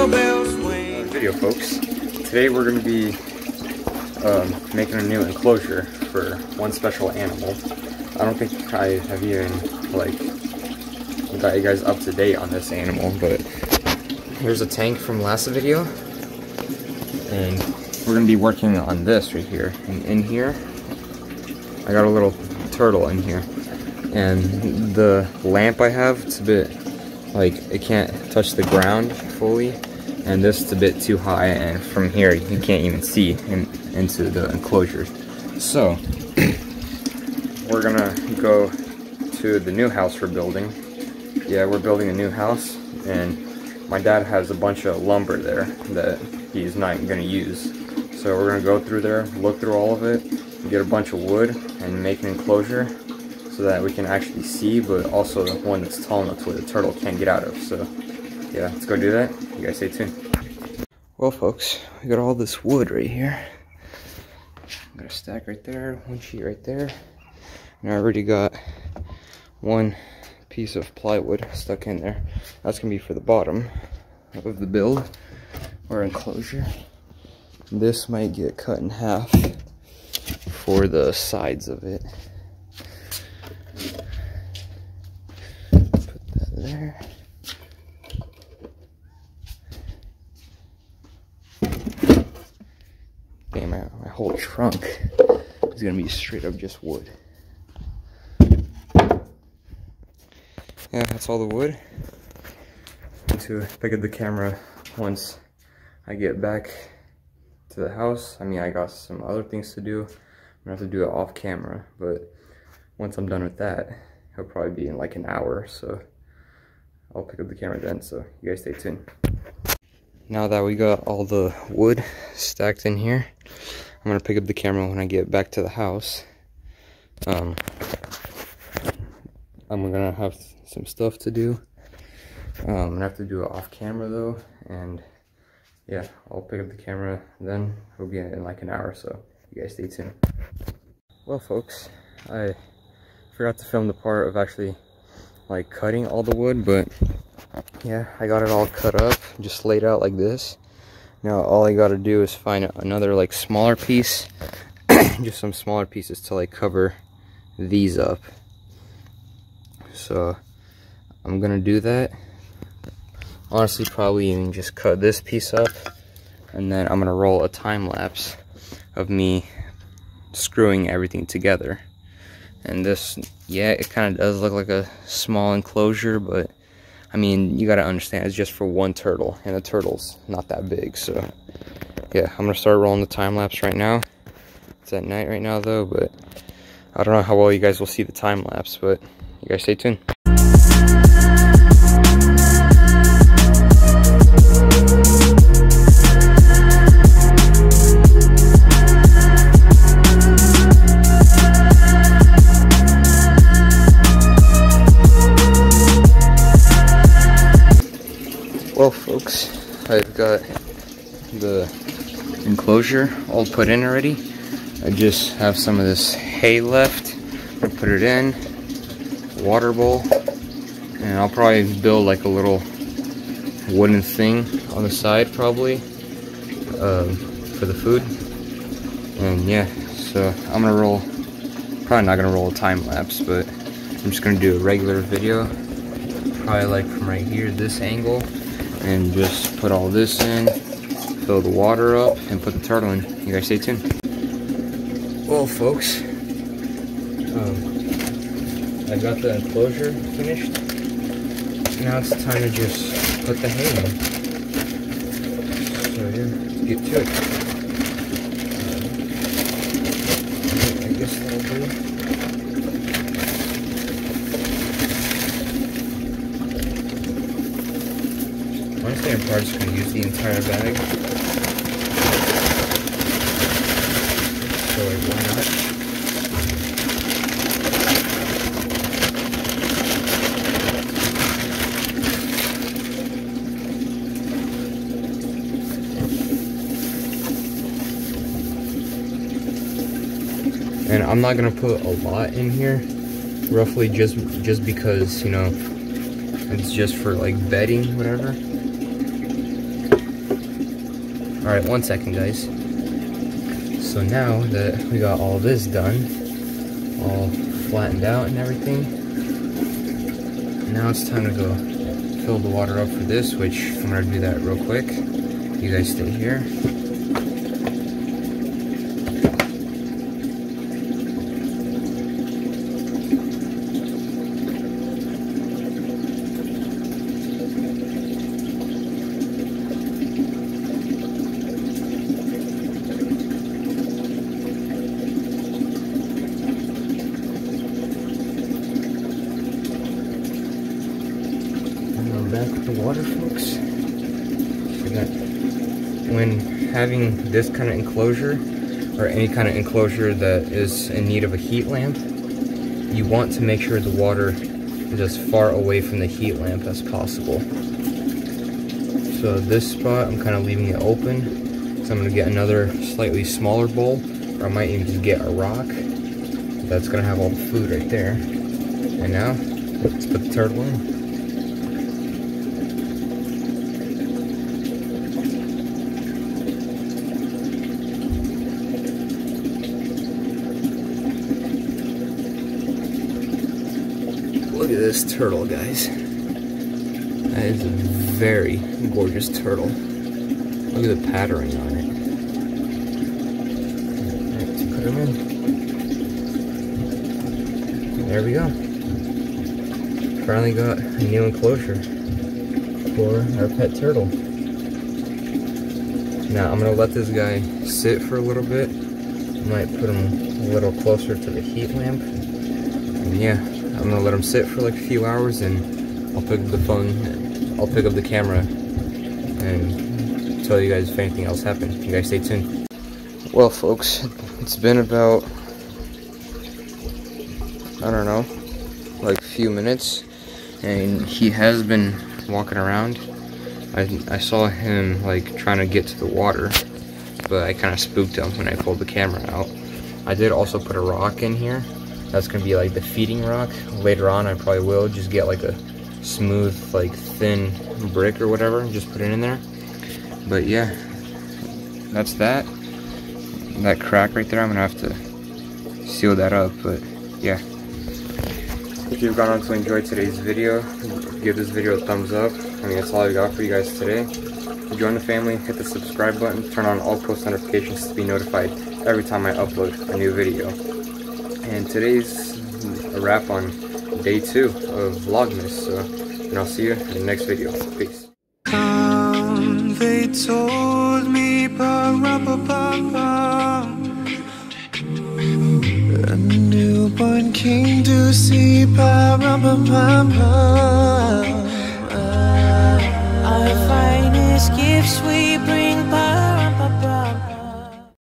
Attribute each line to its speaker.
Speaker 1: bells swing.
Speaker 2: Video, folks. Today we're going to be making a new enclosure for one special animal. I don't think I have even got you guys up to date on this animal, but here's a tank from last video, and we're going to be working on this right here. And in here, I got a little turtle in here, and the lamp I have, it's a bit it can't touch the ground fully, and this is a bit too high, and from here you can't even see into the enclosure. So we're gonna go to the new house we're building. Yeah, we're building a new house, and my dad has a bunch of lumber there that he's not gonna use. So we're gonna go through there, look through all of it, get a bunch of wood, and make an enclosure so that we can actually see, but also one that's tall enough where the turtle can't get out of. So yeah, let's go do that. You guys stay tuned. Well, folks, we got all this wood right here. Got a stack right there, one sheet right there, and I already got one piece of plywood stuck in there. That's gonna be for the bottom of the build or enclosure. This might get cut in half for the sides of it. Put that there. Damn, my whole trunk is gonna be straight up just wood. Yeah, that's all the wood. I'm going to pick up the camera once I get back to the house. I mean, I got some other things to do. I'm gonna have to do it off camera, but once I'm done with that, it'll probably be in like an hour, so I'll pick up the camera then, so you guys stay tuned. Now that we got all the wood stacked in here, I'm gonna pick up the camera when I get back to the house. I'm gonna have some stuff to do. I'm gonna have to do it off camera though, and yeah, I'll pick up the camera then. It'll be in like an hour, so you guys stay tuned. Well, folks, I forgot to film the part of actually cutting all the wood, but yeah, I got it all cut up, just laid out like this. Now all I gotta do is find another smaller piece, just some smaller pieces to cover these up. So I'm gonna do that. Honestly, probably even just cut this piece up, and then I'm gonna roll a time lapse of me screwing everything together. And this, yeah, it kind of does look like a small enclosure, but I mean, you gotta understand, it's just for one turtle, and the turtle's not that big. So yeah, I'm gonna start rolling the time lapse right now. It's at night right now though, but I don't know how well you guys will see the time lapse, but you guys stay tuned. Well, folks, I've got the enclosure all put in already. I just have some of this hay left. I'll put it in, water bowl, and I'll probably build a little wooden thing on the side probably for the food. And yeah, so I'm gonna roll, probably not gonna roll a time lapse, but I'm just gonna do a regular video, probably from right here, this angle, and just put all this in, fill the water up, and put the turtle in. You guys stay tuned. Well, folks, I got the enclosure finished. Now it's time to just put the hay in. So yeah, let's get to it. I guess that'll do. Honestly, I'm probably just going to use the entire bag. So why not? And I'm not going to put a lot in here, roughly just because, you know, it's just for bedding, whatever. Alright, 1 second, guys. So now that we got all this done, all flattened out and everything, now it's time to go fill the water up for this, which I'm gonna do that real quick. You guys stay here. Back with the water, folks. So that when having this kind of enclosure, or any kind of enclosure that is in need of a heat lamp, you want to make sure the water is as far away from the heat lamp as possible. So this spot, I'm kind of leaving it open. So I'm going to get another slightly smaller bowl, or I might even just get a rock. That's going to have all the food right there. And now, let's put the turtle in. Look at this turtle, guys. That is a very gorgeous turtle. Look at the patterning on it. Let's put him in. There we go. Finally got a new enclosure for our pet turtle. Now I'm gonna let this guy sit for a little bit. Might put him a little closer to the heat lamp. And yeah, I'm gonna let him sit for like a few hours, and I'll pick up the phone, I'll pick up the camera and tell you guys if anything else happened. You guys stay tuned. Well, folks, it's been about, I don't know, like a few minutes, and he has been walking around. I saw him like trying to get to the water, but I kind of spooked him when I pulled the camera out. I did also put a rock in here. That's gonna be like the feeding rock. Later on I probably will just get like a smooth, like thin brick or whatever and just put it in there. But yeah, that's that. That crack right there, I'm gonna have to seal that up, but yeah. If you've gone on to enjoy today's video, give this video a thumbs up. I mean, that's all I got for you guys today. Join the family, hit the subscribe button, turn on all post notifications to be notified every time I upload a new video. And today's a wrap on day 2 of Vlogmas, so, and I'll see you in the next video. Peace.
Speaker 1: They told me a newborn king to see our finest gifts.